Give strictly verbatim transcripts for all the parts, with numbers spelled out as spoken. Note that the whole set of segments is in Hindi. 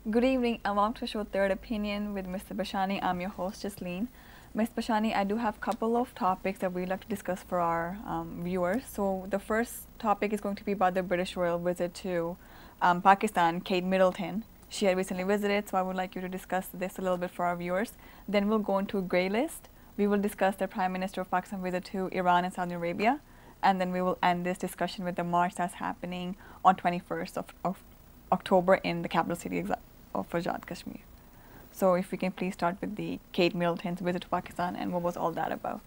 Good evening and welcome to the show Third Opinion with Mister Bashani. I'm your host, Jasleen. Miz Bashani, I do have a couple of topics that we'd like to discuss for our um, viewers. So the first topic is going to be about the British royal visit to um, Pakistan, Kate Middleton. She had recently visited, so I would like you to discuss this a little bit for our viewers. Then we'll go into a grey list. We will discuss the Prime Minister of Pakistan visit to Iran and Saudi Arabia. And then we will end this discussion with the march that's happening on twenty-first of, of October in the capital city of Azad, Kashmir. So if we can please start with the Kate Middleton's visit to Pakistan and what was all that about?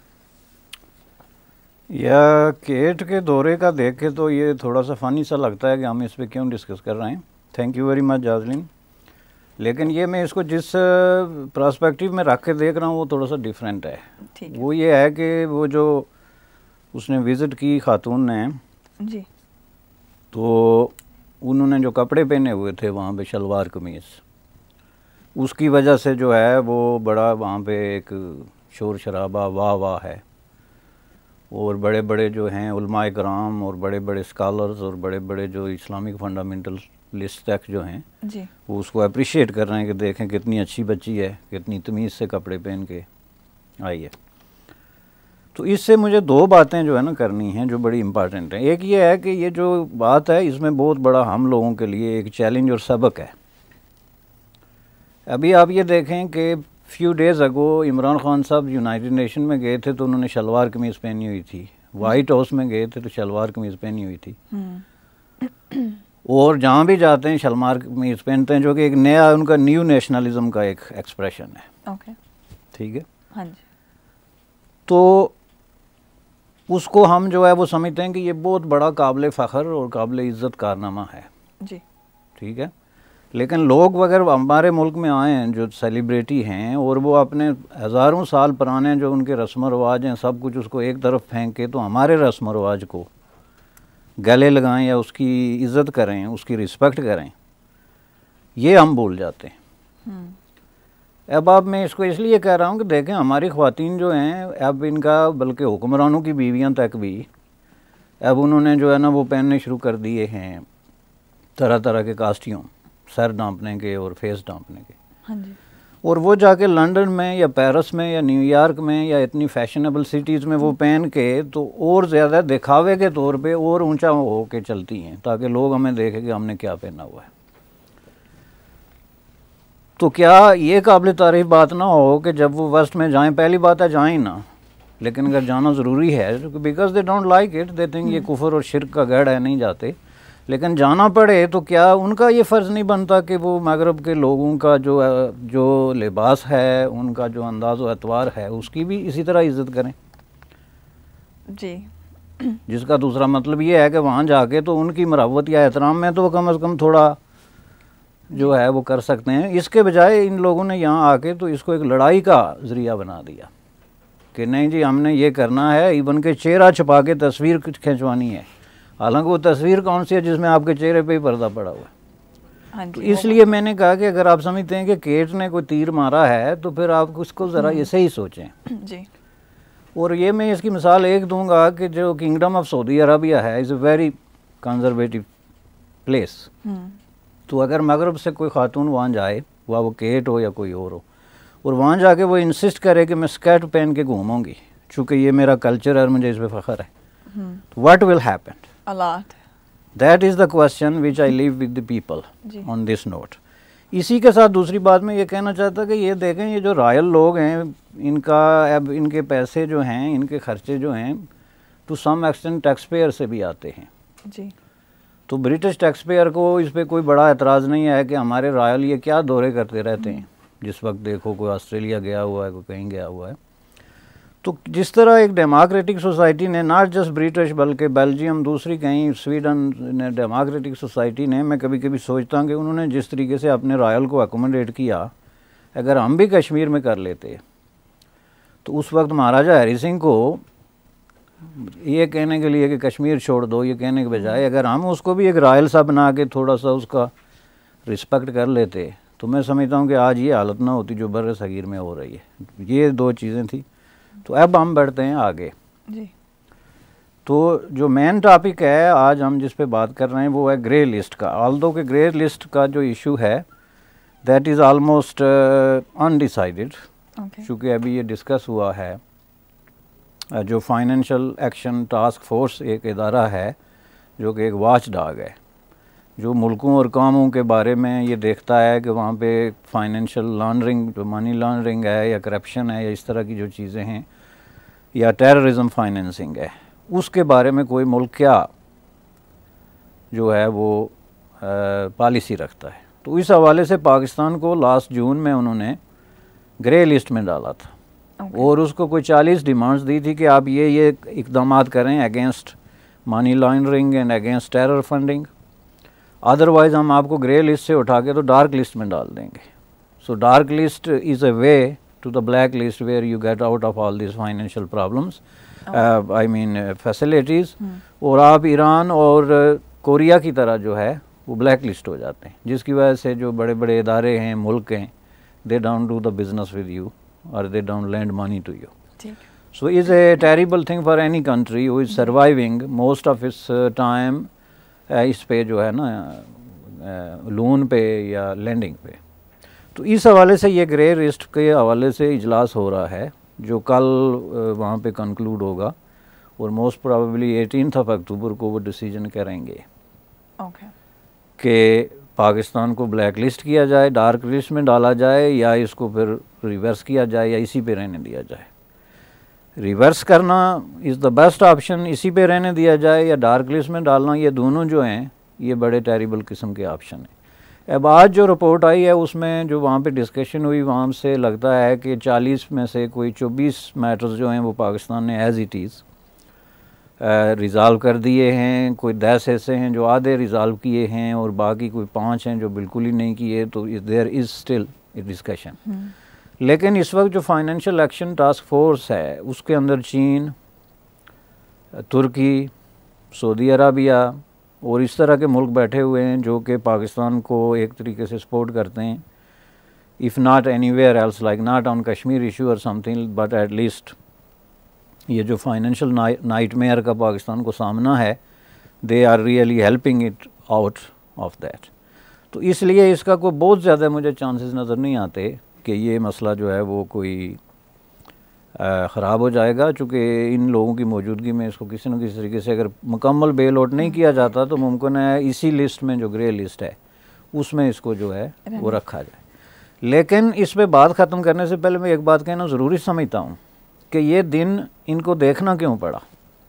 या केट के दौरे का देख के तो ये थोड़ा सा फ़नी सा लगता है कि हम इस पे क्यों डिस्कस कर रहे हैं. थैंक यू वेरी मच जाजलीन. लेकिन ये मैं इसको जिस पर्सपेक्टिव में रख के देख रहा हूँ वो थोड़ा सा डिफरेंट है. वो ये है कि वो जो उसने विज़िट की खातून ने जी, तो उन्होंने जो कपड़े पहने हुए थे वहाँ पे शलवार कमीज़, उसकी वजह से जो है वो बड़ा वहाँ पे एक शोर शराबा वाह वाह है. और बड़े बड़े जो हैं उलमाए कराम और बड़े बड़े स्कॉलर्स और बड़े बड़े जो इस्लामिक फंडामेंटलिस्ट तक जो हैं जी, वो उसको अप्रिशिएट कर रहे हैं कि देखें कितनी अच्छी बच्ची है, कितनी तमीज़ से कपड़े पहन के आई है. तो इससे मुझे दो बातें जो है ना करनी हैं जो बड़ी इम्पॉर्टेंट हैं. एक ये है कि ये जो बात है इसमें बहुत बड़ा हम लोगों के लिए एक चैलेंज और सबक है. अभी आप ये देखें कि few days ago Imran Khan साहब यूनाइटेड नेशन में गए थे तो उन्होंने शलवार कमीज़ पहनी हुई थी. वाइट हाउस में गए थे तो शलवार कमीज़ पहनी हुई थी. और जहाँ भी जाते हैं शलवार कमीज़ पहनते हैं, जो कि एक नया उनका न्यू नेशनलिज्म का एक एक्सप्रेशन है. ओके, ठीक है. हाँ जी. तो उसको हम जो है वो समझते हैं कि ये बहुत बड़ा काबिल फ़ख्र और काबिल इज़्ज़त कारनामा है जी. ठीक है. लेकिन लोग अगर हमारे मुल्क में आए हैं जो सेलिब्रिटी हैं और वो अपने हज़ारों साल पुराने जो उनके रस्म व रवाज हैं सब कुछ उसको एक तरफ फेंक के तो हमारे रस्म व रवाज को गले लगाएं या उसकी इज़्ज़त करें, उसकी रिस्पेक्ट करें, ये हम भूल जाते हैं. अब अब मैं इसको इसलिए कह रहा हूँ कि देखें हमारी ख़वातीन जो हैं अब इनका बल्कि हुक्मरानों की बीवियाँ तक भी अब उन्होंने जो है ना वो पहनने शुरू कर दिए हैं तरह तरह के कास्ट्यूम, सर ढांपने के और फेस ढांपने के. हाँ जी. और वो जाके लंदन में या पेरिस में या न्यूयॉर्क में या इतनी फैशनेबल सिटीज़ में वो पहन के तो और ज़्यादा दिखावे के तौर पे और ऊंचा हो के चलती हैं ताकि लोग हमें देखें कि हमने क्या पहना हुआ है. तो क्या ये काबिल तारीफ़ बात ना हो कि जब वो वेस्ट में जाएं, पहली बात है जाएं ना, लेकिन अगर जाना ज़रूरी है because they don't like it, they think ये कुफर और शिरक का गढ़ है, नहीं जाते. लेकिन जाना पड़े तो क्या उनका ये फ़र्ज़ नहीं बनता कि वो मगरब के लोगों का जो जो लिबास है, उनका जो अंदाज़ व एतवार है, उसकी भी इसी तरह इज़्ज़त करें जी. जिसका दूसरा मतलब ये है कि वहाँ जाके तो उनकी मरवत या एहतराम में तो कम अज़ कम थोड़ा जो है वो कर सकते हैं. इसके बजाय इन लोगों ने यहाँ आके तो इसको एक लड़ाई का ज़रिया बना दिया कि नहीं जी हमने ये करना है, इवन के चेहरा छुपा के तस्वीर खिंचवानी है. हालांकि वो तस्वीर कौन सी है जिसमें आपके चेहरे पे ही पर्दा पड़ा हुआ है. हाँ तो इसलिए मैंने कहा कि अगर आप समझते हैं कि केट ने कोई तीर मारा है तो फिर आप उसको ज़रा ऐसे ही सोचें जी. और ये मैं इसकी मिसाल एक दूंगा कि जो किंगडम ऑफ सऊदी अरबिया है is a very conservative place. तो अगर मगरब से कोई खातून वहाँ जाए, वह वो केट हो या कोई और हो, और वहाँ जाके वो इंसिस्ट करे कि मैं स्कर्ट पहन के घूमूंगी चूँकि ये मेरा कल्चर है और मुझे इस पर फ़ख्र है, what will happen? A lot. That is the question which I leave with the people on this note. इसी के साथ दूसरी बात मैं ये कहना चाहता कि ये देखें ये जो रॉयल लोग हैं इनका अब इनके पैसे जो हैं, इनके खर्चे जो हैं to some extent tax payer से भी आते हैं जी. तो ब्रिटिश टैक्स पेयर को इस पर कोई बड़ा एतराज़ नहीं है कि हमारे रॉयल ये क्या दौरे करते रहते हैं. जिस वक्त देखो कोई ऑस्ट्रेलिया गया हुआ है, कोई कहीं गया हुआ है. तो जिस तरह एक डेमोक्रेटिक सोसाइटी ने, नॉट जस्ट ब्रिटिश बल्कि बेल्जियम, दूसरी कहीं स्वीडन ने डेमोक्रेटिक सोसाइटी ने, मैं कभी कभी सोचता हूँ कि उन्होंने जिस तरीके से अपने रॉयल को अकोमोडेट किया, अगर हम भी कश्मीर में कर लेते तो उस वक्त महाराजा हरी सिंह को ये कहने के लिए कि कश्मीर छोड़ दो, ये कहने के बजाय अगर हम उसको भी एक रॉयल सा बना के थोड़ा सा उसका रिस्पेक्ट कर लेते तो मैं समझता हूँ कि आज ये हालत ना होती जो बर्र सगीर में हो रही है. ये दो चीज़ें थी. तो अब हम बढ़ते हैं आगे जी. तो जो मेन टॉपिक है आज हम जिस पे बात कर रहे हैं वो है ग्रे लिस्ट का. ऑल्दो के ग्रे लिस्ट का जो इशू है that is almost undecided, Okay. चूँकि अभी ये डिस्कस हुआ है। uh, जो फाइनेंशियल एक्शन टास्क फोर्स एक इदारा है जो कि एक वॉच डॉग है, जो मुल्कों और कामों के बारे में ये देखता है कि वहाँ पे फाइनेंशियल लॉन्ड्रिंग, जो मनी लॉन्ड्रिंग है या करप्शन है या इस तरह की जो चीज़ें हैं या टेररिज्म फाइनेंसिंग है, उसके बारे में कोई मुल्क क्या जो है वो पॉलिसी रखता है। तो इस हवाले से पाकिस्तान को लास्ट जून में उन्होंने ग्रे लिस्ट में डाला था। okay. और उसको कोई चालीस डिमांड्स दी थी कि आप ये ये इकदाम करें against money laundering and against terror funding, otherwise हम आपको ग्रे लिस्ट से उठा के तो डार्क लिस्ट में डाल देंगे। So dark list is a way to the black list where you get out of all this financial problems, I mean facilities, और आप ईरान और कोरिया की तरह जो है वो ब्लैक लिस्ट हो जाते हैं, जिसकी वजह से जो बड़े बड़े इदारे हैं, मुल्क हैं, they don't do the business with you और they don't lend money to you. So is a terrible thing for any country who is surviving most of its time इस पे जो है ना लोन पे या लैंडिंग पे। तो इस हवाले से ये ग्रे लिस्ट के हवाले से इजलास हो रहा है जो कल वहाँ पे कंक्लूड होगा, और most probably eighteenth of October को वो डिसीजन करेंगे okay. कि पाकिस्तान को ब्लैक लिस्ट किया जाए, डार्क लिस्ट में डाला जाए, या इसको फिर रिवर्स किया जाए या इसी पे रहने दिया जाए। रिवर्स करना इज़ द बेस्ट ऑप्शन, इसी पे रहने दिया जाए या डार्क लिस्ट में डालना, ये दोनों जो हैं ये बड़े टेरिबल किस्म के ऑप्शन हैं। अब आज जो रिपोर्ट आई है उसमें जो वहाँ पे डिस्कशन हुई, वहाँ से लगता है कि चालीस में से कोई चौबीस मैटर्स जो हैं वो पाकिस्तान ने एज़ इट इज़ रिज़ॉल्व कर दिए हैं, कोई दस ऐसे हैं जो आधे रिज़ॉल्व किए हैं और बाकी कोई पाँच हैं जो बिल्कुल ही नहीं किए। तो there is still a discussion. लेकिन इस वक्त जो फाइनेंशियल एक्शन टास्क फोर्स है उसके अंदर चीन, तुर्की, सऊदी अरबिया और इस तरह के मुल्क बैठे हुए हैं जो कि पाकिस्तान को एक तरीके से सपोर्ट करते हैं, if not anywhere else, like not on Kashmir issue और समथिंग, बट एट लीस्ट ये जो फाइनेंशियल नाइटमेयर का पाकिस्तान को सामना है, they are really helping it out of that. तो इसलिए इसका कोई बहुत ज़्यादा मुझे चांसेस नज़र नहीं आते कि ये मसला जो है वो कोई ख़राब हो जाएगा, चूँकि इन लोगों की मौजूदगी में इसको किसी न किसी तरीके से अगर मुकम्मल बेल आउट नहीं किया जाता तो मुमकिन है इसी लिस्ट में जो ग्रे लिस्ट है उसमें इसको जो है वो रखा जाए। लेकिन इस पर बात ख़त्म करने से पहले मैं एक बात कहना ज़रूरी समझता हूँ कि ये दिन इनको देखना क्यों पड़ा।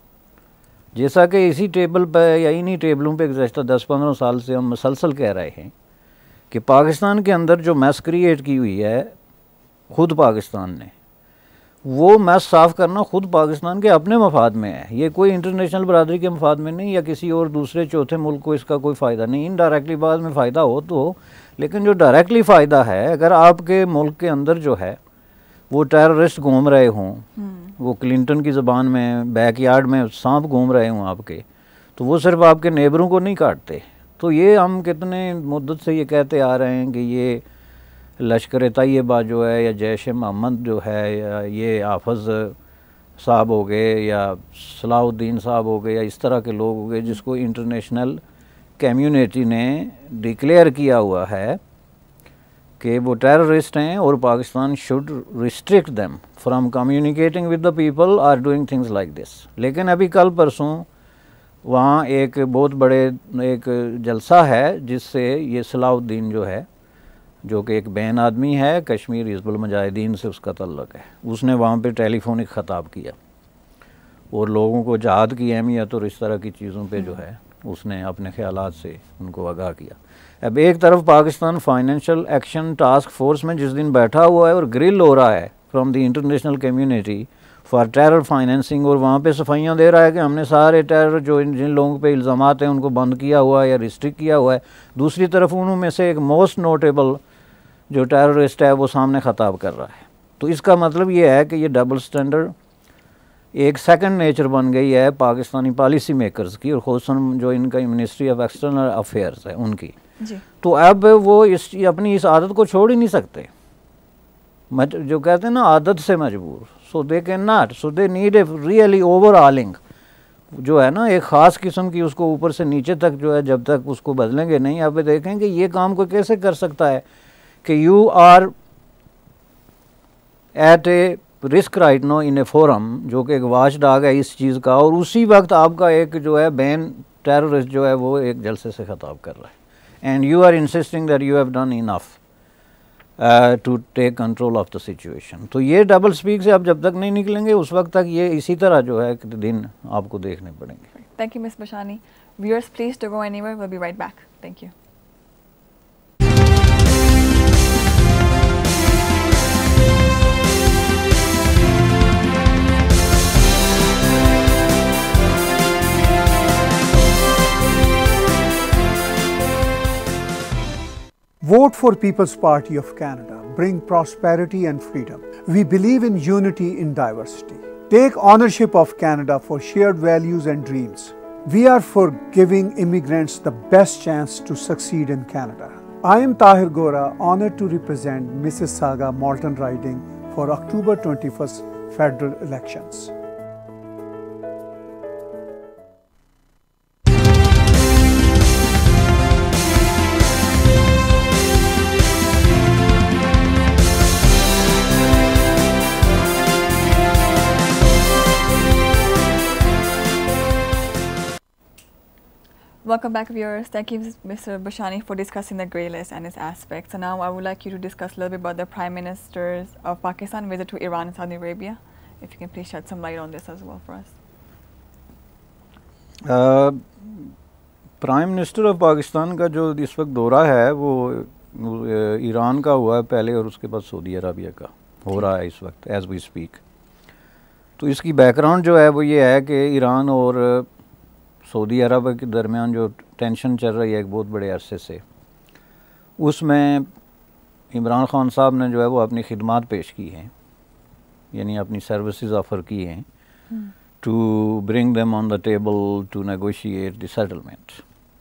जैसा कि इसी टेबल पर या इन्हीं टेबलों पे गुज़श्ता दस पंद्रह साल से हम मसलसल कह रहे हैं कि पाकिस्तान के अंदर जो मैस क्रिएट की हुई है ख़ुद पाकिस्तान ने, वो मैस साफ़ करना ख़ुद पाकिस्तान के अपने मफाद में है। ये कोई इंटरनेशनल बरादरी के मफाद में नहीं या किसी और दूसरे चौथे मुल्क को इसका कोई फ़ायदा नहीं। इनडायरेक्टली बाद में फ़ायदा हो तो हो, लेकिन जो डायरेक्टली फ़ायदा है, अगर आपके मुल्क के अंदर जो है वो टेररिस्ट घूम रहे हों, वो क्लिंटन की ज़बान में बैकयार्ड में सांप घूम रहे हों आपके, तो वो सिर्फ आपके नेबरों को नहीं काटते। तो ये हम कितने मुद्दत से ये कहते आ रहे हैं कि ये लश्कर तैयबा जो है या जैश मोहम्मद जो है या ये हाफिज़ साहब हो गए या सलाहुद्दीन साहब हो गए या इस तरह के लोग हो गए जिसको इंटरनेशनल कम्युनिटी ने डिक्लेयर किया हुआ है कि वो टेररिस्ट हैं और Pakistan should restrict them from communicating with the people are doing things like this. लेकिन अभी कल परसों वहाँ एक बहुत बड़े एक जलसा है जिससे ये सलाहुद्दीन जो है, जो कि एक बैन आदमी है, कश्मीर हिज़्बुल मुजाहिदीन से उसका तल्लुक़ है, उसने वहाँ पे टेलीफोनिक ख़ताब किया और लोगों को जहाद की अहमियत और इस तरह की चीज़ों पे जो है उसने अपने ख़यालात से उनको आगाह किया। अब एक तरफ Pakistan financial action task force में जिस दिन बैठा हुआ है और ग्रिल हो रहा है from the international community for terror financing, और वहाँ पे सफाइयाँ दे रहा है कि हमने सारे टेरर जो जिन लोगों पे इल्ज़ामात हैं उनको बंद किया हुआ है या रिस्ट्रिक्ट किया हुआ है। दूसरी तरफ उनमें से एक मोस्ट नोटेबल जो टेररिस्ट है वो सामने ख़ताब कर रहा है। तो इसका मतलब ये है कि ये डबल स्टैंडर्ड एक सेकंड नेचर बन गई है पाकिस्तानी पॉलिसी मेकर्स की, और ख़ुसूसन जो इनका मिनिस्ट्री ऑफ एक्सटर्नल अफेयर्स है उनकी। तो अब वो इस अपनी इस आदत को छोड़ ही नहीं सकते, जो कहते हैं ना आदत से मजबूर। So they can not, so they need a really overhauling जो है ना, एक ख़ास किस्म की, उसको ऊपर से नीचे तक जो है जब तक उसको बदलेंगे नहीं। आप देखें कि ये काम को कैसे कर सकता है कि you are at a risk right no in a forum, जो कि एक वाच डाग है इस चीज़ का, और उसी वक्त आपका एक जो है बैन टेररिस्ट जो है वो एक जलसे से ख़ताब कर रहा है, and you are insisting that you have done enough to take control of the situation. तो ये डबल स्पीक से आप जब तक नहीं निकलेंगे उस वक्त तक ये इसी तरह जो है दिन आपको देखने पड़ेंगे। Thank you miss Bashani. Viewers please don't go anywhere, will be right back. Thank you. Vote for People's Party of Canada. Bring prosperity and freedom. We believe in unity in diversity. Take ownership of Canada for shared values and dreams. We are for giving immigrants the best chance to succeed in Canada. I am Tahir Gora, honored to represent Mississauga Malton riding for October twenty-first federal elections. Welcome back, viewers. Thank you, Mister Bashani, for discussing the grey list and its aspects. And now I would like you to discuss a little bit about the Prime Ministers of Pakistan visit to Iran and Saudi Arabia. If you can please shed some light on this as well for us. Prime minister of Pakistan का जो इस वक्त दौरा है वो ईरान का हुआ है पहले, और उसके बाद सऊदी अरबिया का हो रहा है इस वक्त एज वी स्पीक। तो इसकी बैकग्राउंड जो है वो ये है कि ईरान और सऊदी अरब के दरमियान जो टेंशन चल रही है एक बहुत बड़े अरसे से, उसमें इमरान खान साहब ने जो है वो अपनी खिदमात पेश की हैं, यानी अपनी सर्विसेज ऑफ़र की हैं to bring them on the table to negotiate the settlement.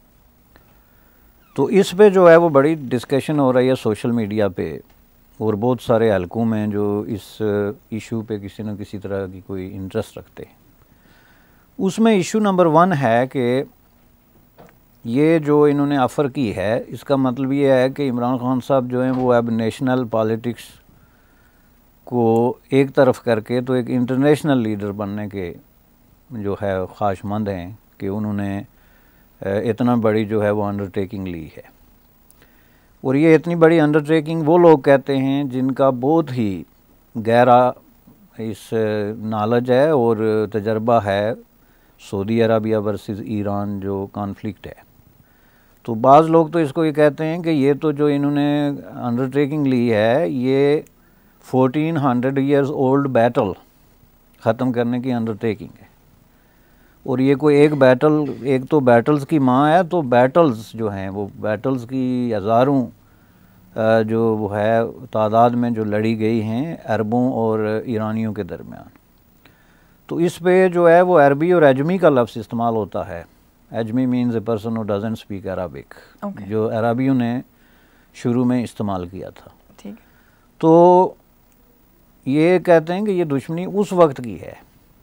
तो इस पे जो है वो बड़ी डिस्कशन हो रही है सोशल मीडिया पे, और बहुत सारे हलकों में जो इस इशू पे किसी न किसी तरह की कोई इंटरेस्ट रखते हैं। उसमें इशू नंबर वन है कि ये जो इन्होंने ऑफ़र की है, इसका मतलब ये है कि इमरान खान साहब जो हैं वो अब नेशनल पॉलिटिक्स को एक तरफ करके तो एक इंटरनेशनल लीडर बनने के जो है ख्वाहिशमंद हैं कि उन्होंने इतना बड़ी जो है वो अंडरटेकिंग ली है। और ये इतनी बड़ी अंडरटेकिंग वो लोग कहते हैं जिनका बहुत ही गहरा इस नॉलेज है और तजर्बा है सऊदी अरबिया वर्सेस ईरान जो कॉन्फ्लिक्ट है। तो बाज़ लोग तो इसको ये कहते हैं कि ये तो जो इन्होंने अंडरटेकिंग ली है ये fourteen hundred years old battle ख़त्म करने की अंडरटेकिंग है, और ये कोई एक बैटल, एक तो बैटल्स की माँ है, तो बैटल्स जो हैं वो बैटल्स की हज़ारों जो वो है तादाद में जो लड़ी गई हैं अरबों और ईरानियों के दरमियान। तो इस पे जो है वो अरबी और अजमी का लफ्ज़ इस्तेमाल होता है। अजमी means a person who doesn't speak Arabic, जो अरबियों ने शुरू में इस्तेमाल किया था। ठीक। तो ये कहते हैं कि ये दुश्मनी उस वक्त की है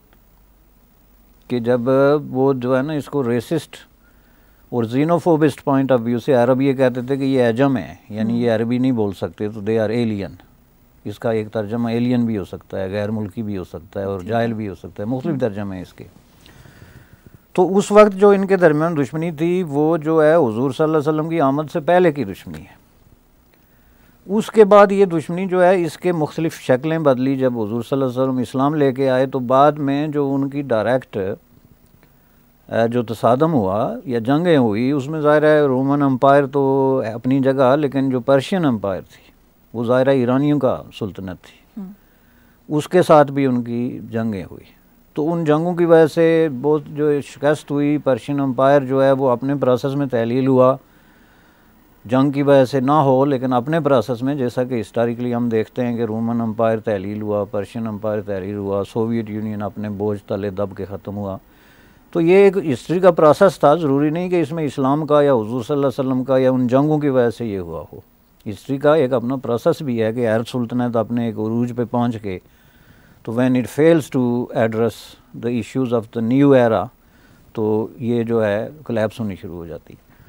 कि जब वो जो है ना इसको रेसिस्ट और जीनोफोबिस्ट पॉइंट ऑफ व्यू से अरब ये कहते थे कि ये अजम है, यानी ये अरबी नहीं बोल सकते, तो दे आर एलियन। इसका एक तर्जमा एलियन भी हो सकता है, गैर मुल्की भी हो सकता है, और जाहिल भी हो सकता है, मुख्तलिफ तर्जमे हैं इसके। तो उस वक्त जो इनके दरमियान दुश्मनी थी वो जो है हुजूर सल्लल्लाहु अलैहि वसल्लम की आमद से पहले की दुश्मनी है। उसके बाद ये दुश्मनी जो है इसके मुख्तलिफ शक्लें बदली। जब हुजूर सल्लल्लाहु अलैहि वसल्लम इस्लाम लेके आए तो बाद में जो उनकी डायरेक्ट जो तसादम हुआ या जंगें हुई उसमें ज़ाहिर है रोमन अम्पायर तो अपनी जगह, लेकिन जो पर्शियन अम्पायर थी वो ज़ाहिर है ईरानियों का सुल्तनत थी, उसके साथ भी उनकी जंगें हुई। तो उन जंगों की वजह से बहुत जो शिकस्त हुई, पर्शियन अम्पायर जो है वो अपने प्रोसेस में तहलील हुआ, जंग की वजह से ना हो लेकिन अपने प्रोसेस में, जैसा कि हिस्टोरिकली हम देखते हैं कि रोमन अम्पायर तहलील हुआ, पर्शियन अम्पायर तहलील हुआ, सोवियत यूनियन अपने बोझ तले दब के ख़त्म हुआ। तो ये एक हिस्ट्री का प्रोसेस था, ज़रूरी नहीं कि इसमें इस्लाम का या हुजूर सल्लल्लाहु अलैहि वसल्लम का या उन जंगों की वजह से ये हुआ हो। हिस्ट्री का एक अपना प्रोसेस भी है कि हर सुल्तनत अपने एक उरूज पे पहुंच के, तो when it fails to address the issues of the new era, तो ये जो है कोलैप्स होनी शुरू हो जाती।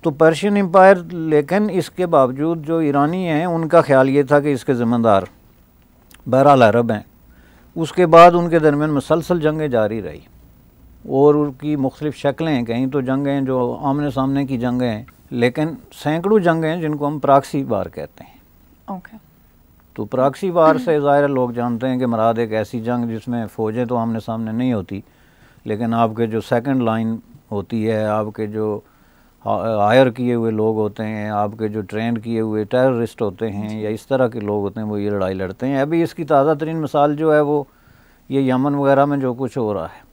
तो पर्शियन एम्पायर, लेकिन इसके बावजूद जो ईरानी हैं उनका ख्याल ये था कि इसके ज़िम्मेदार बहरहाल अरब हैं। उसके बाद उनके दरमियान मुसलसल जंगें जारी रही और उनकी मुख्तलिफ़ शक्लें हैं। कहीं तो जंगें जो आमने सामने की जंगें हैं, लेकिन सैकड़ों जंगें हैं जिनको हम प्राक्सी वार कहते हैं। ओके। तो प्राक्सी वार से ज़ाहिर लोग जानते हैं कि मराद एक ऐसी जंग जिसमें फ़ौजें तो आमने सामने नहीं होती, लेकिन आपके जो सेकंड लाइन होती है, आपके जो हायर किए हुए लोग होते हैं, आपके जो ट्रेंड किए हुए टेररिस्ट होते हैं या इस तरह के लोग होते हैं, वो ये लड़ाई लड़ते हैं। अभी इसकी ताज़ा तरीन मिसाल जो है वो ये यमन वगैरह में जो कुछ हो रहा है,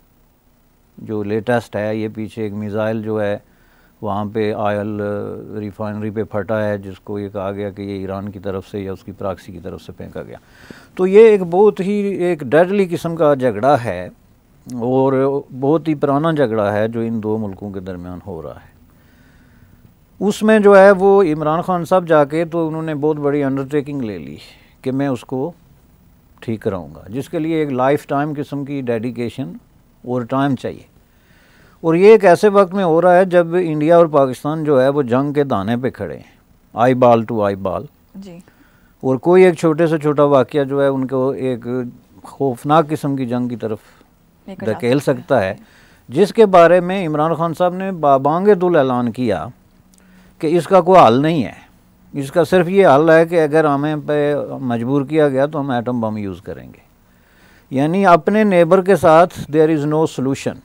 जो लेटेस्ट है, ये पीछे एक मिसाइल जो है वहाँ पे आयल रिफाइनरी पे फटा है, जिसको ये कहा गया कि ये ईरान की तरफ से या उसकी प्राक्सी की तरफ से फेंका गया। तो ये एक बहुत ही एक डेडली किस्म का झगड़ा है और बहुत ही पुराना झगड़ा है जो इन दो मुल्कों के दरमियान हो रहा है। उसमें जो है वो इमरान खान साहब जाके तो उन्होंने बहुत बड़ी अंडरटेकिंग ले ली कि मैं उसको ठीक कराऊंगा, जिसके लिए एक लाइफ टाइम किस्म की डेडिकेशन और टाइम चाहिए। और ये एक ऐसे वक्त में हो रहा है जब इंडिया और पाकिस्तान जो है वो जंग के दाने पे खड़े हैं, आई बाल टू आई बाल जी। और कोई एक छोटे से छोटा वाक़या जो है उनको एक खौफनाक किस्म की जंग की तरफ धकेल सकता है, जिसके बारे में इमरान खान साहब ने बाबांगे दुल ऐलान किया कि इसका कोई हल नहीं है। इसका सिर्फ ये हल है कि अगर हमें पे मजबूर किया गया तो हम एटम बम यूज़ करेंगे। यानी अपने नेबर के साथ देयर इज़ नो सॉल्यूशन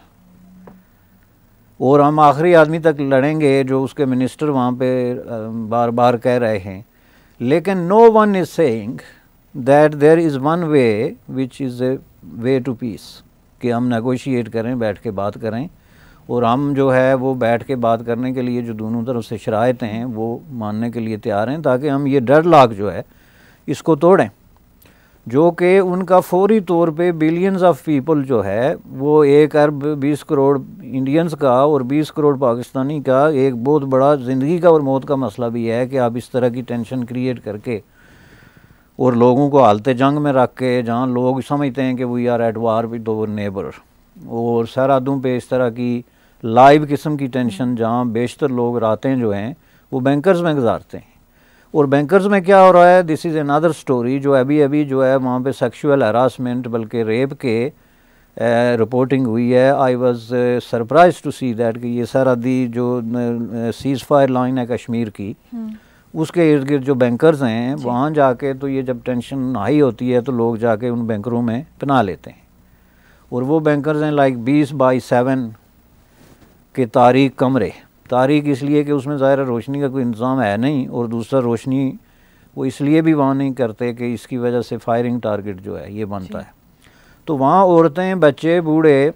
और हम आखिरी आदमी तक लड़ेंगे, जो उसके मिनिस्टर वहाँ पे बार बार कह रहे हैं। लेकिन no one is saying that there is one way which is a way to peace, कि हम नेगोशिएट करें, बैठ के बात करें और हम जो है वो बैठ के बात करने के लिए जो दोनों तरफ से शराइत हैं वो मानने के लिए तैयार हैं, ताकि हम ये डेडलॉक जो है इसको तोड़ें, जो कि उनका फौरी तौर पे बिलियंस ऑफ पीपल जो है वो एक अरब बीस करोड़ इंडियंस का और बीस करोड़ पाकिस्तानी का एक बहुत बड़ा ज़िंदगी का और मौत का मसला भी है कि आप इस तरह की टेंशन क्रिएट करके और लोगों को हालते जंग में रख के, जहाँ लोग समझते हैं कि we are at war with our neighbour, और सरहदों पे इस तरह की लाइव किस्म की टेंशन जहाँ बेशतर लोग रातें जो हैं वो बैंकर्स में गुजारते हैं। और बैंकर्स में क्या हो रहा है, दिस इज़ अनदर स्टोरी, जो अभी अभी जो है वहाँ पे सेक्सुअल हरासमेंट बल्कि रेप के रिपोर्टिंग हुई है। I was surprise to see that कि ये सरहदी जो सीज़ फायर लाइन है कश्मीर की, उसके इर्द गिर्द जो बैंकर्स हैं वहाँ जाके तो ये जब टेंशन हाई होती है तो लोग जाके उन बैंकरों में पनाह लेते हैं। और वो बैंकर्स हैं लाइक बीस बाई सेवन के तारीख कमरे, तारीख इसलिए कि उसमें ज़ाहिर रोशनी का कोई इंतज़ाम है नहीं, और दूसरा रोशनी वो इसलिए भी वहाँ नहीं करते कि इसकी वजह से फायरिंग टारगेट जो है ये बनता है। तो वहाँ औरतें, बच्चे, बूढ़े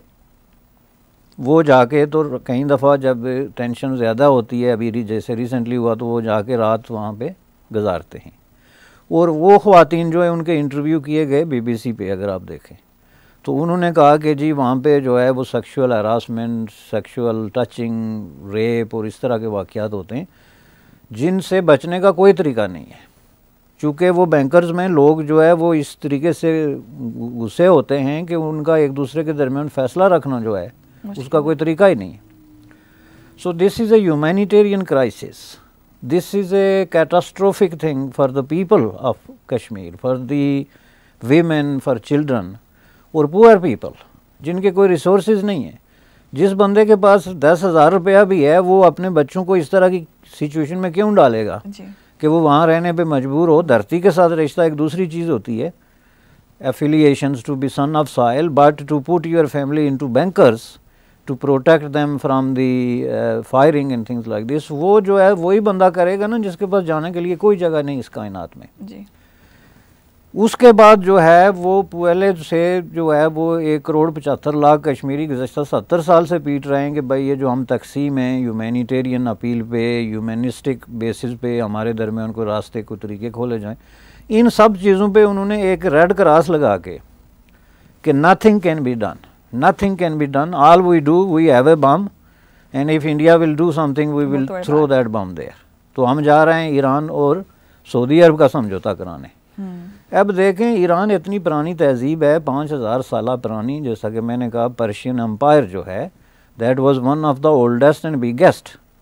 वो जाके तो कई दफ़ा जब टेंशन ज़्यादा होती है, अभी जैसे रिसेंटली हुआ, तो वो जाके रात वहाँ पे गुजारते हैं। और वो ख़वातीन जो है उनके इंटरव्यू किए गए बीबीसी पे, अगर आप देखें तो उन्होंने कहा कि जी वहाँ पे जो है वो sexual harassment, sexual touching, rape और इस तरह के वाक़यात होते हैं जिनसे बचने का कोई तरीका नहीं है। चूँकि वो बैंकर्स में लोग जो है वो इस तरीके से गुस्से होते हैं कि उनका एक दूसरे के दरमियान फ़ैसला रखना जो है उसका कोई तरीका ही नहीं है। So this is a humanitarian crisis, this is a catastrophic thing for the people of Kashmir, for the women, for children और पुअर पीपल जिनके कोई रिसोर्सेज नहीं है। जिस बंदे के पास दस हज़ार रुपया भी है वो अपने बच्चों को इस तरह की सिचुएशन में क्यों डालेगा कि वो वहाँ रहने पे मजबूर हो। धरती के साथ रिश्ता एक दूसरी चीज़ होती है, affiliations to be son of soil, but to put your family into bunkers to protect them from the firing and things like this, वो जो है वही बंदा करेगा ना जिसके पास जाने के लिए कोई जगह नहीं इस कायनात में जी। उसके बाद जो है वो पहले से जो है वो एक करोड़ पचहत्तर लाख कश्मीरी गुज़श्ता सत्तर साल से पीट रहे हैं कि भाई ये जो हम तकसीम हैं ह्यूमैनिटेरियन अपील पे, ह्यूमनिस्टिक बेसिस पे हमारे दरमियान को रास्ते को तरीके खोले जाएं। इन सब चीज़ों पे उन्होंने एक रेड क्रॉस लगा के कि nothing can be done, nothing can be done, all we do we have a bomb and if India will do something we will throw that bomb there. तो हम जा रहे हैं ईरान और सऊदी अरब का समझौता कराने। अब देखें ईरान इतनी पुरानी तहजीब है, पाँच हज़ार साल पुरानी, जैसा कि मैंने कहा पर्शियन एम्पायर जो है that was one of the oldest and biggest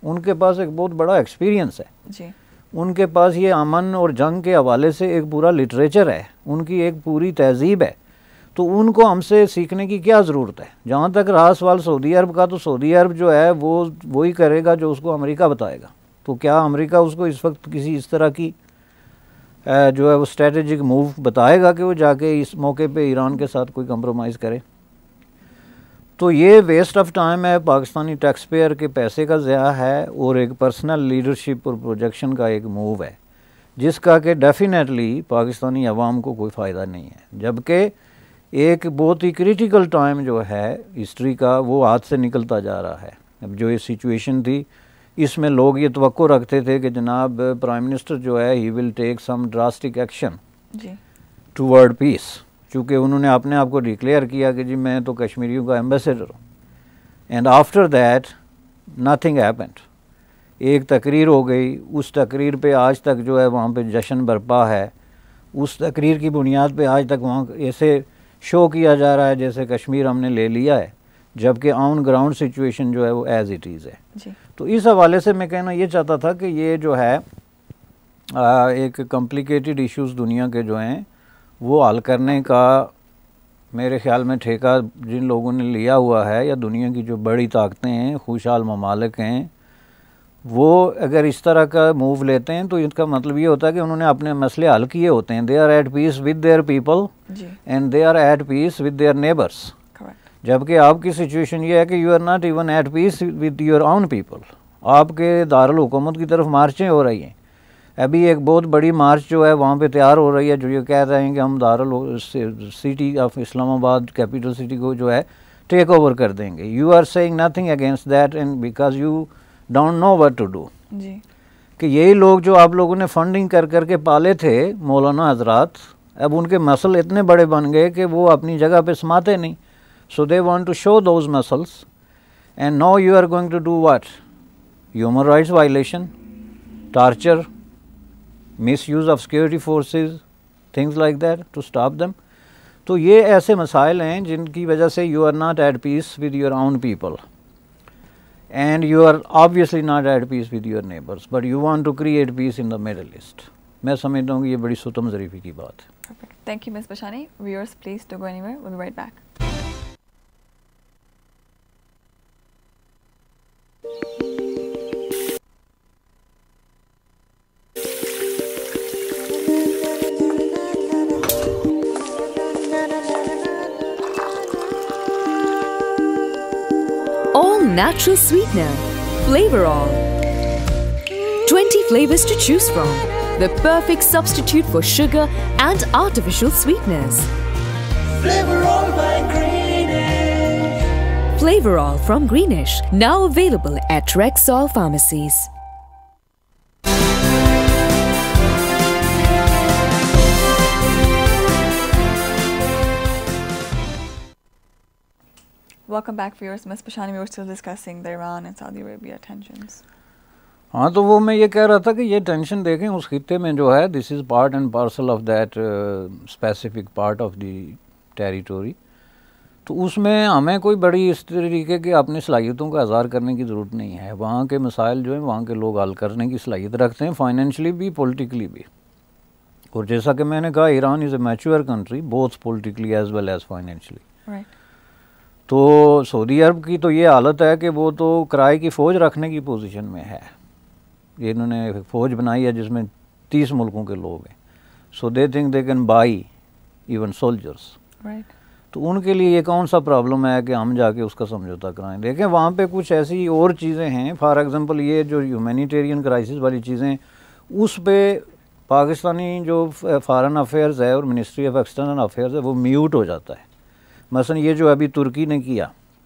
उनके पास एक बहुत बड़ा एक्सपीरियंस है जी। उनके पास ये अमन और जंग के हवाले से एक पूरा लिटरेचर है, उनकी एक पूरी तहजीब है। तो उनको हमसे सीखने की क्या ज़रूरत है। जहाँ तक रहा सवाल सऊदी अरब का, तो सऊदी अरब जो है वो वही करेगा जो उसको अमेरिका बताएगा। तो क्या अमेरिका उसको इस वक्त किसी इस तरह की जो है वो स्ट्रेटेजिक मूव बताएगा कि वो जाके इस मौके पे ईरान के साथ कोई कंप्रोमाइज़ करे? तो ये वेस्ट ऑफ टाइम है, पाकिस्तानी टैक्स पेयर के पैसे का ज़या है और एक पर्सनल लीडरशिप और प्रोजेक्शन का एक मूव है जिसका कि डेफिनेटली पाकिस्तानी अवाम को कोई फ़ायदा नहीं है। जबकि एक बहुत ही क्रिटिकल टाइम जो है हिस्ट्री का वो हाथ से निकलता जा रहा है। अब जो ये सिचुएशन थी इसमें लोग ये तवक्को रखते थे कि जनाब प्राइम मिनिस्टर जो है he will take some drastic action toward peace, चूँकि उन्होंने अपने आप को डिक्लेयर किया कि जी मैं तो कश्मीरियों का एम्बेसडर हूँ। And after that nothing happened. एक तकरीर हो गई, उस तकरीर पे आज तक जो है वहाँ पे जश्न बरपा है। उस तकरीर की बुनियाद पे आज तक वहाँ ऐसे शो किया जा रहा है जैसे कश्मीर हमने ले लिया है, जबकि ऑन ग्राउंड सिचुएशन जो है वो एज इट इज़ है जी। तो इस हवाले से मैं कहना ये चाहता था कि ये जो है आ, एक कॉम्प्लिकेटेड इश्यूज़ दुनिया के जो हैं वो हल करने का मेरे ख्याल में ठेका जिन लोगों ने लिया हुआ है, या दुनिया की जो बड़ी ताकतें हैं, खुशहाल ममालिक हैं, वो अगर इस तरह का मूव लेते हैं तो इसका मतलब ये होता है कि उन्होंने अपने मसले हल किए होते हैं। They are at peace with their people and they are at peace with their neighbours. जबकि आपकी सिचुएशन ये है कि you are not even at peace with your own people. आपके दारुल हुकूमत की तरफ मार्चें हो रही हैं। अभी एक बहुत बड़ी मार्च जो है वहाँ पे तैयार हो रही है, जो ये कह रहे हैं कि हम दारुल city of Islamabad capital city को जो है टेक ओवर कर देंगे। You are saying nothing against that and because you don't know what to do. जी कि यही लोग जो आप लोगों ने फंडिंग कर करके पाले थे मौलाना हजरात, अब उनके मसल इतने बड़े बन गए कि वो अपनी जगह पे समाते नहीं। So they want to show those muscles and now you are going to do what? Human rights violation, torture, misuse of security forces, things like that to stop them. तो ये ऐसे मसाइल हैं जिनकी वजह से you are not at peace with your own people and you are obviously not at peace with your neighbors, but you want to create peace in the Middle East. मैं समझता हूँ कि ये बड़ी सुतम ज़रीफ़ी की बात है। Perfect. Thank you, Miz Bashani. Viewers, please don't go anywhere. We'll be right back. Natural sweetener, Flavor All. twenty flavors to choose from. The perfect substitute for sugar and artificial sweeteners. Flavor All by Greenish. Flavor All from Greenish, now available at Rexall pharmacies. Welcome back, viewers. Miz Bashani, we were still discussing the Iran and Saudi Arabia tensions. हाँ, तो वो मैं ये कह रहा था कि ये टेंशन देखें उस खित्ते में जो है, this is part and parcel of that specific part of the territory. तो उसमें हमें कोई बड़ी इस तरीके की अपनी सलाहियतों का इज़हार करने की ज़रूरत नहीं है। वहाँ के मसाइल जो हैं वहाँ के लोग हल करने की सलाहियत रखते हैं, फाइनेंशली भी, पॉलिटिकली भी। और जैसा कि मैंने कहा, Iran is a mature country both politically as well as financially. तो सऊदी अरब की तो ये हालत है कि वो तो किराए की फ़ौज रखने की पोजीशन में है। ये इन्होंने फ़ौज बनाई है जिसमें तीस मुल्कों के लोग हैं। So they think they can buy even soldiers. तो उनके लिए ये कौन सा प्रॉब्लम है कि हम जाके उसका समझौता कराएं। देखें, वहाँ पे कुछ ऐसी और चीज़ें हैं, फॉर एग्ज़ाम्पल ये जो ह्यूमैनिटेरियन क्राइसिस वाली चीज़ें, उस पर पाकिस्तानी जो फॉरेन अफेयर्स है और मिनिस्ट्री ऑफ एक्सटर्नल अफेयर्स है वो म्यूट हो जाता है। मसलन ये जो अभी तुर्की ने किया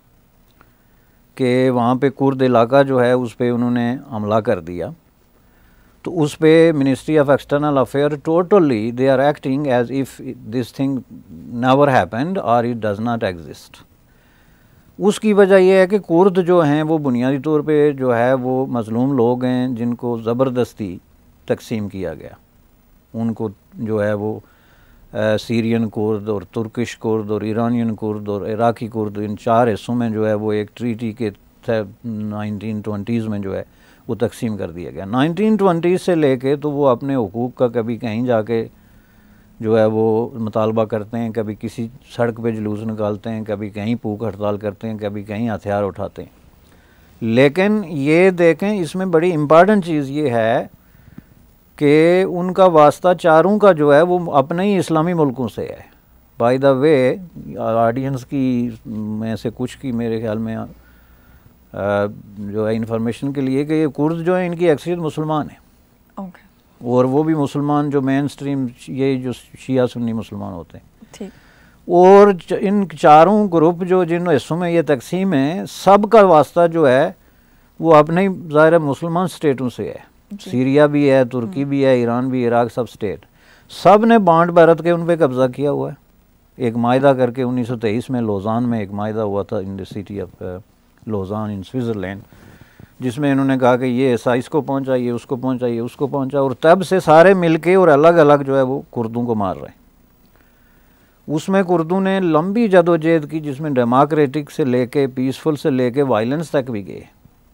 कि वहाँ पे कुर्द इलाका जो है उस पर उन्होंने हमला कर दिया, तो उस पर ministry of external affair totally they are acting as if this thing never happened और इट डज़ नॉट एग्जिस्ट। उसकी वजह यह है कि कुर्द जो हैं वो बुनियादी तौर पे जो है वो मज़लूम लोग हैं जिनको ज़बरदस्ती तकसीम किया गया। उनको जो है वो सीरियन कुर्द और तुर्किश कुर्द और ईरानियन कुर्द और इराकी कुर्द, इन चार हिस्सों में जो है वो एक ट्रीटी के नाइनटीन ट्वेंटीज़ में जो है वो तकसीम कर दिया गया। नाइनटीन ट्वेंटी से लेके तो वो अपने हुकूक का कभी कहीं जाके जो है वो मुतालबा करते हैं, कभी किसी सड़क पे जुलूस निकालते हैं, कभी कहीं भूख हड़ताल करते हैं, कभी कहीं हथियार उठाते हैं। लेकिन ये देखें, इसमें बड़ी इम्पॉर्टेंट चीज़ ये है कि उनका वास्ता चारों का जो है वो अपने ही इस्लामी मुल्कों से है। बाय द वे, ऑडियंस की में से कुछ की मेरे ख्याल में आ, जो है इंफॉर्मेशन के लिए कि ये कुर्द जो है इनकी अक्सरियत मुसलमान है। okay. और वो भी मुसलमान जो मेन स्ट्रीम ये जो शिया सुन्नी मुसलमान होते हैं। ठीक। और इन चारों ग्रुप जो जिन हिस्सों में ये तकसीम है, सब का वास्ता जो है वो अपने ही ज़ाहिर मुसलमान स्टेटों से है। सीरिया भी है, तुर्की भी है, ईरान भी, इराक, सब स्टेट, सब ने बांट भारत के उन पर कब्ज़ा किया हुआ है। एक मायदा करके उन्नीस सौ तेईस में लोजान में एक मायदा हुआ था in the city of Lausanne in Switzerland, जिसमें इन्होंने कहा कि ये ऐसा इसको पहुँचा, ये उसको पहुँचा, ये उसको पहुँचा, और तब से सारे मिलके और अलग अलग जो है वो कुर्दों को मार रहे हैं। उसमें कुर्दों ने लंबी जदोजहद की, जिसमें डेमोक्रेटिक से लेके पीसफुल से लेके वायलेंस तक भी गए।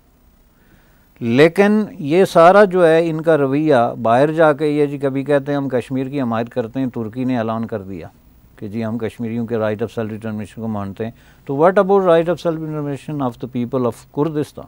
लेकिन ये सारा जो है इनका रवैया बाहर जाके ये जी कभी कहते हैं हम कश्मीर की हमायत करते हैं, तुर्की ने ऐलान कर दिया कि जी हम कश्मीरियों के राइट ऑफ सेल्फ डिटर्मिनेशन को मानते हैं, तो what about right of self determination of the people of Kurdistan,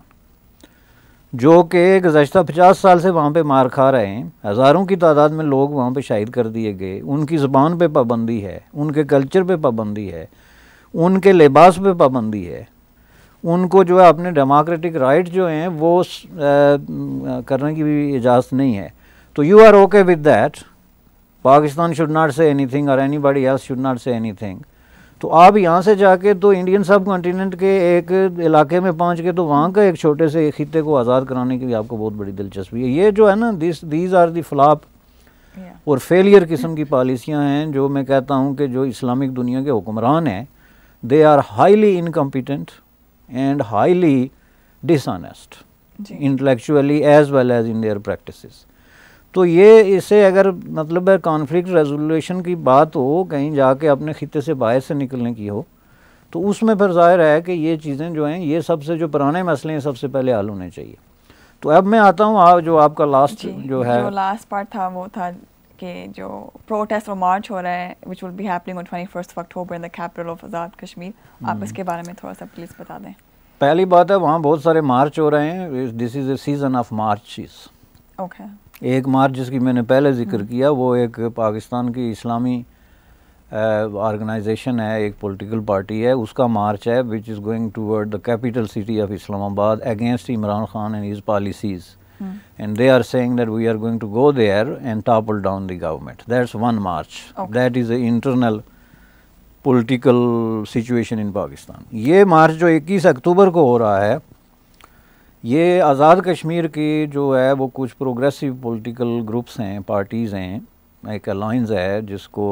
जो कि गुज़श्ता पचास साल से वहाँ पे मार खा रहे हैं, हज़ारों की तादाद में लोग वहाँ पे शहीद कर दिए गए, उनकी ज़बान पे पाबंदी है, उनके कल्चर पे पाबंदी है, उनके लिबास पे पाबंदी है, उनको जो है अपने डेमोक्रेटिक राइट जो हैं वो आ, करने की भी इजाज़त नहीं है। तो you are okay with that, Pakistan should not say anything और anybody else should not say anything. तो आप यहाँ से जाके तो इंडियन सब कॉन्टिनेंट के एक इलाके में पहुँच के तो वहाँ का एक छोटे से खित्ते को आज़ाद कराने की भी आपको बहुत बड़ी दिलचस्पी है। ये जो है ना, this these are the flop और फेलियर किस्म की पॉलिसियाँ हैं, जो मैं कहता हूँ कि जो इस्लामिक दुनिया के हुक्मरान हैं, they are highly incompetent and highly dishonest intellectually as well as in their practices. तो ये इसे अगर मतलब है कॉन्फ्लिक्ट रेजोल्यूशन की बात हो, कहीं जाके अपने खित्ते से बाहर से निकलने की हो, तो उसमें फिर जाहिर है कि ये चीज़ें जो हैं, ये सबसे जो पुराने मसले हैं सबसे पहले हल होने चाहिए। तो अब मैं आता हूँ आप जो आपका लास्ट जो है जो लास्ट पार्ट था वो था कि जो प्रोटेस्ट और मार्च हो रहा है which will be happening on twenty first of October in the capital of Azad Kashmir, आप इसके बारे में थोड़ा सा प्लीज़ बता दें। पहली बात है वहाँ बहुत सारे मार्च हो रहे हैं, this is a season of marches. Okay. एक मार्च जिसकी मैंने पहले जिक्र किया वो एक पाकिस्तान की इस्लामी ऑर्गेनाइजेशन है, एक पॉलिटिकल पार्टी है, उसका मार्च है which is going toward the capital city of Islamabad against Imran Khan and his policies, and they are saying that we are going to go there and topple down the government. That's one march. Okay. That is the internal political situation in Pakistan. ये मार्च जो इक्कीस अक्टूबर को हो रहा है, ये आज़ाद कश्मीर की जो है वो कुछ प्रोग्रेसिव पॉलिटिकल ग्रुप्स हैं, पार्टीज़ हैं, एक अलायंस है जिसको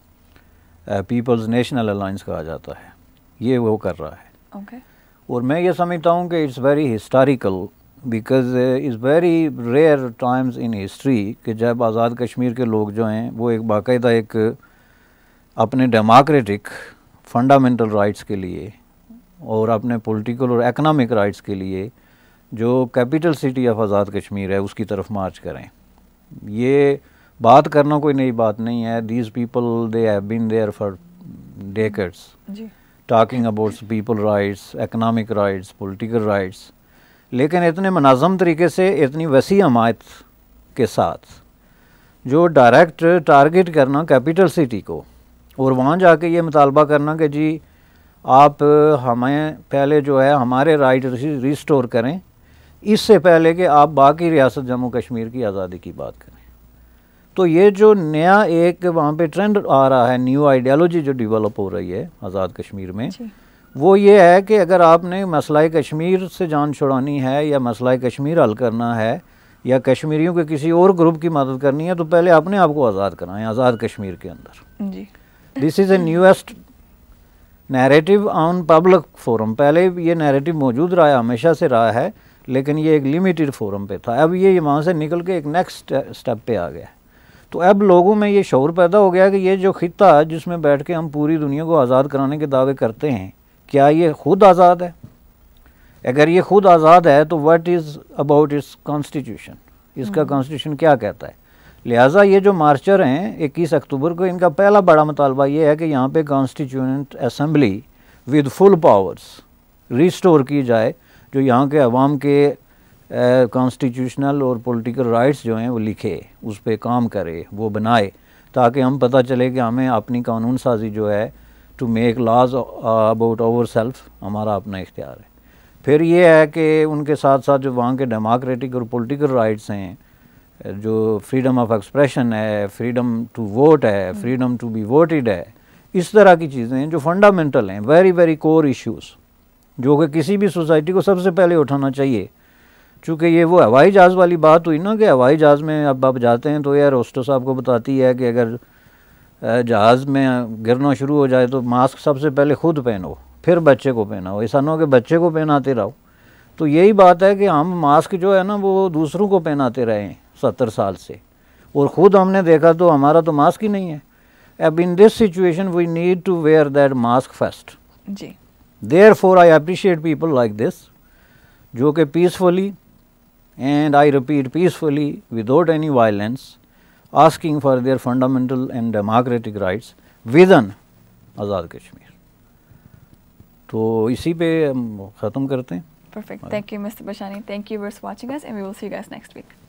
पीपल्स नेशनल अलायंस कहा जाता है, ये वो कर रहा है। okay. और मैं ये समझता हूँ कि it's very historical because is very rare times in history कि जब आज़ाद कश्मीर के लोग जो हैं वो एक बाकायदा एक अपने डेमोक्रेटिक फंडामेंटल राइट्स के लिए और अपने पॉलिटिकल और इकनॉमिक राइट्स के लिए जो capital city of Azad Kashmir है उसकी तरफ मार्च करें। ये बात करना कोई नई बात नहीं है, these people they have been there for decades talking about people rights, economic rights, political rights, लेकिन इतने मुनाज़म तरीके से इतनी वसी हमायत के साथ जो डायरेक्ट टारगेट करना कैपिटल सिटी को और वहाँ जाके ये मुतालबा करना कि जी आप हमें पहले जो है हमारे राइट रिस्टोर करें, इससे पहले कि आप बाकी रियासत जम्मू कश्मीर की आज़ादी की बात करें। तो ये जो नया एक वहाँ पे ट्रेंड आ रहा है, न्यू आइडियालॉजी जो डेवलप हो रही है आज़ाद कश्मीर में, वो ये है कि अगर आपने मसला कश्मीर से जान छुड़ानी है या मसला कश्मीर हल करना है या कश्मीरियों के किसी और ग्रुप की मदद करनी है तो पहले अपने आप को आज़ाद कराएं आज़ाद कश्मीर के अंदर। This is a newest narrative on public forum. पहले ये नैरेटिव मौजूद रहा है, हमेशा से रहा है, लेकिन ये एक लिमिटेड फोरम पे था। अब ये वहाँ से निकल के एक नेक्स्ट स्टेप पे आ गया। तो अब लोगों में ये शऊर पैदा हो गया कि ये जो खित्ता जिसमें बैठ के हम पूरी दुनिया को आज़ाद कराने के दावे करते हैं, क्या ये खुद आज़ाद है? अगर ये खुद आज़ाद है तो what is about its constitution, इसका कॉन्स्टिट्यूशन क्या कहता है। लिहाजा ये जो मार्चर हैं इक्कीस अक्टूबर को, इनका पहला बड़ा मुतालबा ये है कि यहाँ पे constituent assembly with full powers restore की जाए, जो यहाँ के अवाम के कॉन्स्टिट्यूशनल और पॉलिटिकल राइट्स जो हैं वो लिखे, उस पर काम करे, वो बनाए, ताकि हम पता चले कि हमें अपनी कानून साजी जो है to make laws about our self, हमारा अपना इख्तियार है। फिर ये है कि उनके साथ साथ जो वहाँ के डेमोक्रेटिक और पॉलिटिकल राइट्स हैं, जो फ्रीडम ऑफ एक्सप्रेशन है, फ्रीडम टू वोट है, फ्रीडम टू बी वोटेड है, इस तरह की चीज़ें हैं जो फंडामेंटल हैं, वेरी वेरी कोर इश्यूज़, जो कि किसी भी सोसाइटी को सबसे पहले उठाना चाहिए। चूँकि ये वो हवाई जहाज़ वाली बात हुई ना कि हवाई जहाज़ में अब आप जाते हैं तो यार होस्टेस आपको बताती है कि अगर जहाज़ में गिरना शुरू हो जाए तो मास्क सबसे पहले खुद पहनो, फिर बच्चे को पहनाओ, ऐसा ना हो कि बच्चे को पहनाते रहो। तो यही बात है कि हम मास्क जो है ना वो दूसरों को पहनाते रहे हैं सत्तर साल से, और ख़ुद हमने देखा तो हमारा तो मास्क ही नहीं है। अब in this situation we need to wear that mask first जी। Therefore I appreciate people like this, जो कि peacefully and I repeat peacefully without any violence asking for their fundamental and democratic rights within Azad Kashmir। तो इसी पे हम ख़त्म करते हैं। Perfect. Thank you, Mister Bashani. Thank you for watching us, and we will see you guys next week.